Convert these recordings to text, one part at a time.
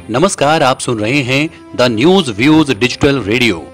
नमस्कार, आप सुन रहे हैं the news views digital radio.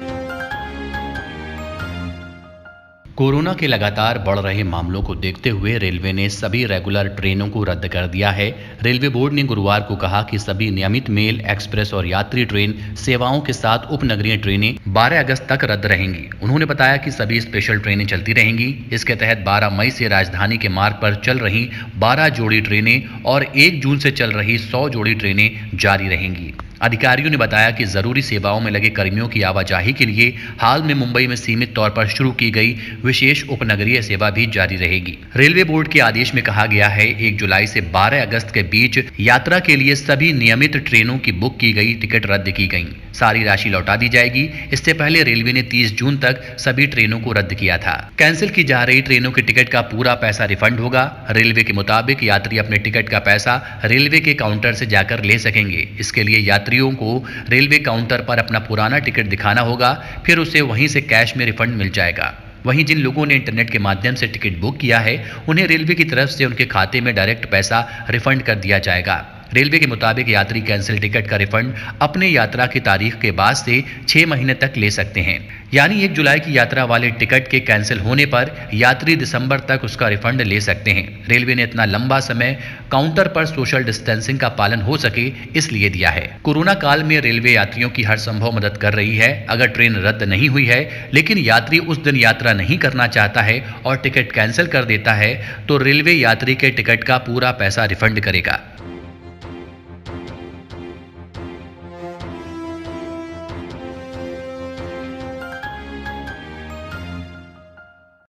Corona के लगातार बढ़ रहे मामलों को देखते हुए रेलवे ने सभी रेगुलर ट्रेनों को रद्द कर दिया है। रेलवे बोर्ड ने गुरुवार को कहा कि सभी नियमित मेल, एक्सप्रेस और यात्री ट्रेन सेवाओं के साथ उपनगरीय ट्रेनें 12 अगस्त तक रद्द रहेंगी। उन्होंने बताया कि सभी स्पेशल ट्रेनें चलती रहेंगी। इसके तहत 12 मई से राजधानी के मार्ग पर चल रही 12 जोड़ी ट्रेनें और 1 जून से चल रही 100 जोड़ी ट्रेनें जारी रहेंगी। अधिकारियों ने बताया कि जरूरी सेवाओं में लगे कर्मियों की आवाजाही के लिए हाल में मुंबई में सीमित तौर पर शुरू की गई विशेष उपनगरीय सेवा भी जारी रहेगी। रेलवे बोर्ड के आदेश में कहा गया है 1 जुलाई से 12 अगस्त के बीच यात्रा के लिए सभी नियमित ट्रेनों की बुक की गई टिकट रद्द की गई। सारी राशि लौटा दी जाएगी। इससे पहले रेलवे ने 30 जून तक सभी ट्रेनों को रद्द किया था। कैंसिल की जा रही ट्रेनों के टिकट का पूरा पैसा रिफंड होगा। रेलवे के मुताबिक यात्री अपने टिकट का पैसा रेलवे के काउंटर से जाकर ले सकेंगे। इसके लिए यात्रियों को रेलवे काउंटर पर अपना पुराना टिकट दिखाना होगा, फिर उसे वहीं से कैश में रिफंड मिल जाएगा। वहीं जिन लोगों ने इंटरनेट के माध्यम से टिकट बुक किया है, उन्हें रेलवे की तरफ से उनके खाते में डायरेक्ट पैसा रिफंड कर दिया जाएगा। रेलवे के मुताबिक यात्री कैंसिल टिकट का रिफंड अपने यात्रा की तारीख के बाद से 6 महीने तक ले सकते हैं। यानी 1 जुलाई की यात्रा वाले टिकट के कैंसिल होने पर यात्री दिसंबर तक उसका रिफंड ले सकते हैं। रेलवे ने इतना लंबा समय काउंटर पर सोशल डिस्टेंसिंग का पालन हो सके इसलिए दिया है। कोरोना काल में रेलवे यात्रियों की हर संभव मदद कर रही है। अगर ट्रेन रद्द नहीं हुई है लेकिन यात्री उस दिन यात्रा नहीं करना चाहता है और टिकट कैंसिल कर देता है तो रेलवे यात्री के टिकट का पूरा पैसा रिफंड करेगा।